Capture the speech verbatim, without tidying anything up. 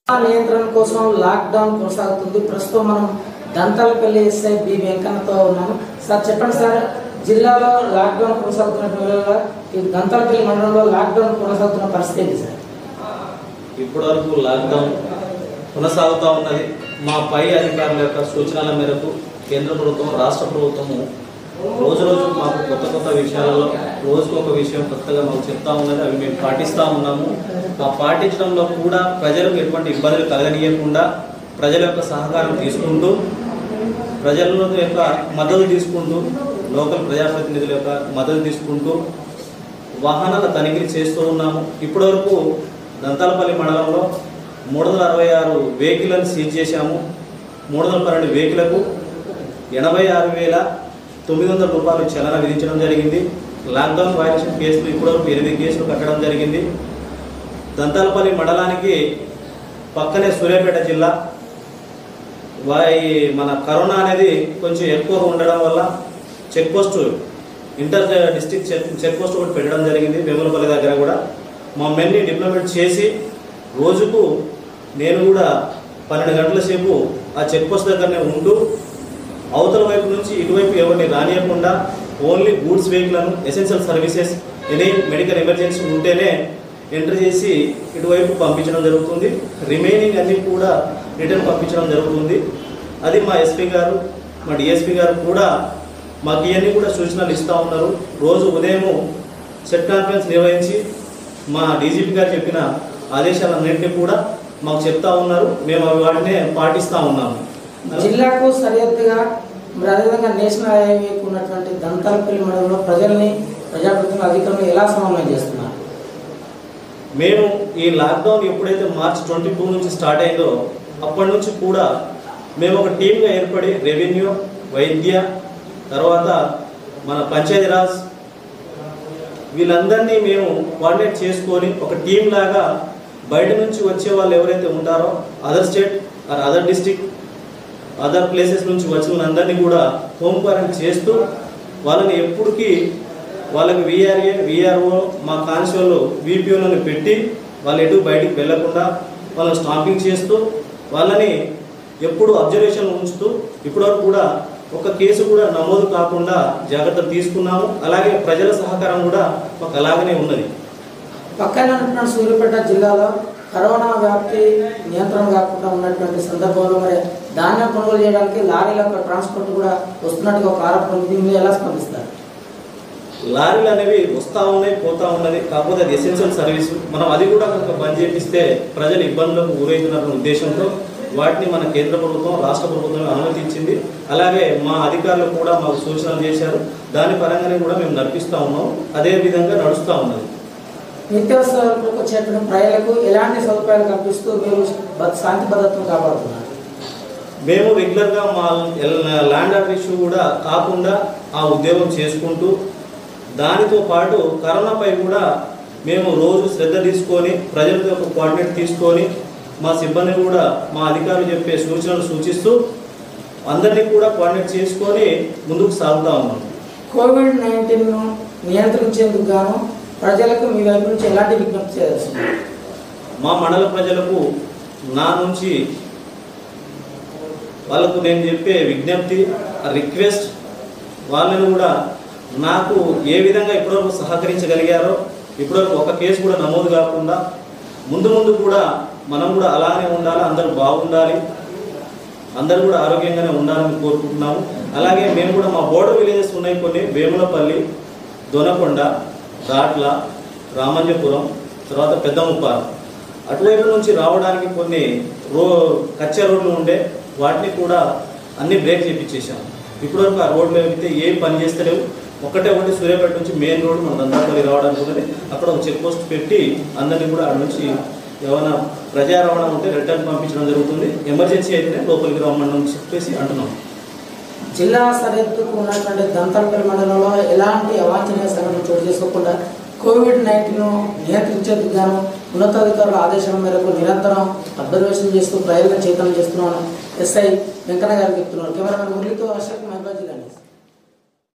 నియంత్రణ కోసం లాక్డౌన్ కొనసాగుతుంది. ప్రస్తుతం మనం దంతాలపల్లి ఎస్ఐ బి వెంకన్నతో ఉన్నాము. సార్ చెప్పండి సార్, జిల్లాలో లాక్డౌన్ కొనసాగుతున్న ఈ దంతాలపల్లి మండలంలో లాక్డౌన్ కొనసాగుతున్న పరిస్థితి ఏంటి సార్? ఇప్పటి వరకు లాక్డౌన్ కొనసాగుతూ ఉన్నది. మా పై అధికారుల యొక్క సూచనల మేరకు కేంద్ర ప్రభుత్వం, రాష్ట్ర ప్రభుత్వము రోజు రోజు మాకు కొత్త కొత్త విషయాలలో రోజుకు ఒక విషయం కొత్తగా మాకు చెప్తా ఉన్నది. అవి మేము పాటిస్తూ ఉన్నాము. ఆ పాటించడంలో కూడా ప్రజలకు ఎటువంటి ఇబ్బందులు కలగనీయకుండా ప్రజల యొక్క సహకారం తీసుకుంటూ, ప్రజల యొక్క మద్దతు తీసుకుంటూ, లోకల్ ప్రజాప్రతినిధుల యొక్క మద్దతు తీసుకుంటూ వాహనాల తనిఖీ చేస్తూ ఉన్నాము. ఇప్పటివరకు దంతాలపల్లి మండలంలో మూడు వందల అరవై ఆరు వెహికల్ని సీజ్ చేశాము. మూడు వందల పన్నెండు వెహికల్కు ఎనభై ఆరు వేల తొమ్మిది వందల రూపాయలు చలన విధించడం జరిగింది. లాక్డౌన్ వైలేషన్ కేసులు ఇప్పటివరకు ఎనిమిది కేసులు కట్టడం జరిగింది. దంతాలపల్లి మండలానికి పక్కనే సూర్యాపేట జిల్లా. వారి మన కరోనా అనేది కొంచెం ఎక్కువగా ఉండడం వల్ల check post, inter district check check post ఒకటి పెట్టడం జరిగింది. వేములపల్లి దగ్గర కూడా మా మెన్ని డిప్లొమేట్ చేసి రోజుకు నేను కూడా పన్నెండు గంటల సేపు ఆ చెక్ పోస్ట్ దగ్గరనే ఉంటూ అవతల వైపు నుంచి ఇటువైపు ఎవరిని రానియకుండా ఓన్లీ గూడ్స్ వెహికల్ను, essential services, any medical emergency ఉంటేనే ఎంటర్ చేసి ఇటువైపు పంపించడం జరుగుతుంది. రిమైనింగ్ అన్నీ కూడా రిటర్న్ పంపించడం జరుగుతుంది. అది మా ఎస్పీ గారు, మా డిఎస్పీ గారు కూడా మాకు ఇవన్నీ కూడా సూచనలు ఇస్తూ ఉన్నారు. రోజు ఉదయము సెట్ కాన్ఫరెన్స్ నిర్వహించి మా డీజీపీ గారు చెప్పిన ఆదేశాలన్నింటినీ కూడా మాకు చెప్తా ఉన్నారు. మేము వాటినే పాటిస్తూ ఉన్నాము. జిల్లాకు సరిహద్దుగా మరి అదేవిధంగా నేషనల్ హైవేకు ఉన్నటువంటి దంతాలపల్లి మండలంలో ప్రజల్ని, ప్రజాప్రతినిధుల అధికారులు ఎలా సమన్వయం చేస్తున్నారు? మేము ఈ లాక్డౌన్ ఎప్పుడైతే మార్చ్ ట్వంటీ టూ నుంచి స్టార్ట్ అయిందో అప్పటి నుంచి కూడా మేము ఒక టీమ్గా ఏర్పడి రెవెన్యూ, వైద్య, తర్వాత మన పంచాయతీరాజ్ వీళ్ళందరినీ మేము కోఆర్డినేట్ చేసుకొని ఒక టీం లాగా బయట నుంచి వచ్చే వాళ్ళు ఎవరైతే ఉంటారో other state or other district, other places నుంచి వచ్చిన వాళ్ళందరినీ కూడా హోమ్ క్వారంటైన్ చేస్తూ వాళ్ళని ఎప్పటికీ వాళ్ళకి విఆర్ఏ, విఆర్ఓ, మా కానిస్టేబుల్ విపిఓలను పెట్టి వాళ్ళు ఎటు బయటికి వెళ్లకుండా వాళ్ళని స్టాంపింగ్ చేస్తూ వాళ్ళని ఎప్పుడు అబ్జర్వేషన్ ఉంచుతూ ఇప్పటివరకు కూడా ఒక కేసు కూడా నమోదు కాకుండా జాగ్రత్తలు తీసుకున్నాము. అలాగే ప్రజల సహకారం కూడా మాకు అలాగనే ఉన్నది. పక్కన సూర్యాపేట జిల్లాలో కరోనా వ్యాప్తి నియంత్రణ కాకుండా ఉన్నటువంటి సందర్భంలో మరి ధాన్యం కొనుగోలు చేయడానికి లారీల ట్రాన్స్పోర్ట్ కూడా వస్తున్నట్టుగా ఒక ఆరోపణ ఉంది. మీరు ఎలా స్పందిస్తారు? లారీలు అనేవి వస్తూ ఉన్నాయి, పోతూ ఉన్నది. కాకపోతే అది ఎసెన్షియల్ సర్వీసు. మనం అది కూడా కనుక బంద్ చేపిస్తే ప్రజలు ఇబ్బందులకు గురవుతున్నారన్న ఉద్దేశంతో వాటిని మన కేంద్ర ప్రభుత్వం, రాష్ట్ర ప్రభుత్వం అనుమతించింది. అలాగే మా అధికారులు కూడా మాకు సూచనలు చేశారు. దాని పరంగానే కూడా మేము నడిపిస్తూ ఉన్నాం. అదే విధంగా నడుస్తూ ఉన్నది. నిత్యావసరాలకు వచ్చేటువంటి ప్రజలకు ఎలాంటి సదుపాయాలు కల్పిస్తూ మీరు శాంతి భద్రతను కాపాడుతున్నారు? మేము రెగ్యులర్గా మా ల్యాండ్ ఆర్డర్ ఇష్యూ కూడా కాకుండా ఆ ఉద్యోగం చేసుకుంటూ దానితో పాటు కరోనాపై కూడా మేము రోజు శ్రద్ధ తీసుకొని ప్రజలతో ఒక కోఆర్డినేట్ తీసుకొని మా సిబ్బంది కూడా మా అధికారులు చెప్పే సూచనలు సూచిస్తూ అందరినీ కూడా కోఆర్డినేట్ చేసుకొని ముందుకు సాగుతూ ఉన్నాం. కోవిడ్ నైన్టీన్ను నియంత్రించేందుకు గాను ప్రజలకు మీ వైపు నుంచి ఎలాంటి విజ్ఞప్తి చేయాల్సింది? మా మండల ప్రజలకు నా నుంచి వాళ్ళకు నేను చెప్పే విజ్ఞప్తి, రిక్వెస్ట్, వాళ్ళని కూడా నాకు ఏ విధంగా ఇప్పటివరకు సహకరించగలిగారో, ఇప్పటివరకు ఒక కేసు కూడా నమోదు కాకుండా ముందు ముందు కూడా మనం కూడా అలానే ఉండాలి, అందరూ బాగుండాలి, అందరూ కూడా ఆరోగ్యంగానే ఉండాలని కోరుకుంటున్నాము. అలాగే మేము కూడా మా బోర్డర్ విలేజెస్ ఉన్నాయి కొన్ని, వేములపల్లి, దొనకొండ, దాట్ల, రామంజపురం, తర్వాత పెద్దముప్పారు, అటువైపు నుంచి రావడానికి కొన్ని రో కచ్చా రోడ్లు ఉండే వాటిని కూడా అన్ని బ్రేక్ చేయించేసాము. ఇప్పటివరకు ఆ రోడ్లు అయితే ఏం పని చేస్తలేవు. ఒకటే ఒకటి సూర్యాపేట నుంచి మెయిన్ రోడ్ మన దంతాలపల్లి రావడానికి ఉన్నది. అక్కడ ఒక చెక్ పోస్ట్ పెట్టి అందరినీ కూడా అక్కడ నుంచి ఏమైనా ప్రజా రవాణా ఉంటే రిటర్న్ పంపించడం జరుగుతుంది. ఎమర్జెన్సీ అయితేనే లోపలికి రమ్మని చెప్పేసి అంటున్నాం. జిల్లా సరిహద్దుకు ఉన్నటువంటి దంతాలపల్లి మండలంలో ఎలాంటి అవాంఛనీయ సంఘటనలు చోటు చేసుకోకుండా కోవిడ్ నైన్టీన్ నియంత్రించేందుకు గాను ఉన్నతాధికారుల ఆదేశాల మేరకు నిరంతరం అబ్జర్వేషన్ చేస్తూ ప్రయోగం చైతన్యం చేస్తున్నామని ఎస్ఐ వెంకన్న గారు చెప్తున్నారు. కెమెరామెన్ మురళితో అశోక్, మహబూబ్ జిల్లా.